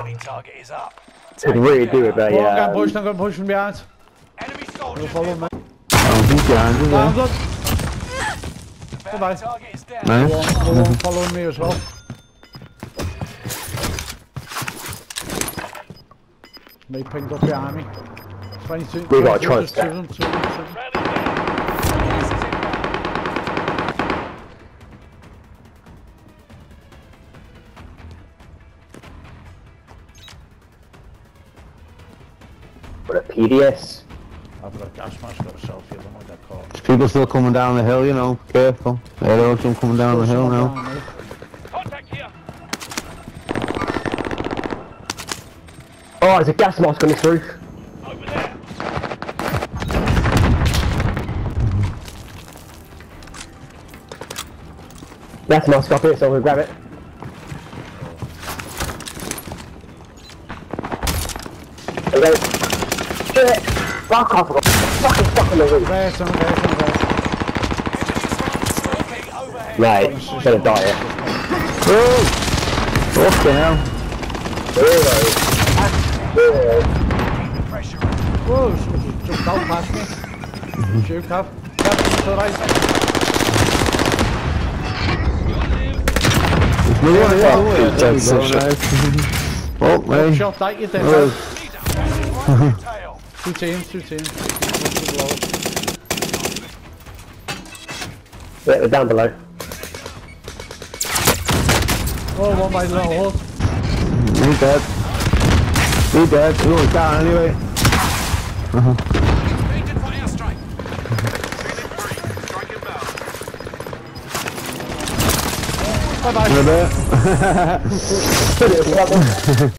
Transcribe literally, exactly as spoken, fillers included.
Friendly target is up. Could really do it, but yeah. yeah. I'm going to push, I'm going to push from behind. Enemy soldiers Follow me. Oh, he's behind you Down, there. good. Bye bye. Target is down. Nice. Go on, go on, following me as well. They pinged up behind me. twenty-two. We got a twenty-two, choice two of them, two of them, two of them. What a P D S. I've got a gas mask, got a selfie of them, I got caught. There's people still coming down the hill, you know. Careful. Yeah, there are some coming down the hill now. Contact here. Oh, there's a gas mask on this roof. Over there. Gas mask up here, so we'll grab it. There we go. Shit! Fuck off! I've got fucking stuck on the roof. There, some there, some there. Right, I'm gonna die here. Oh! What the hell? Whoa, someone just jumped out past me. Shoot, Cav. Cav, to the right. There's no one here. There we go, nice. Oh, man. Shot that, you did. Oh. Two teams, two teams. Yeah, they're down below. Oh, one by the little hole. He's dead. He's dead. He's going down anyway. Uh-huh. Bye bye. In a bit.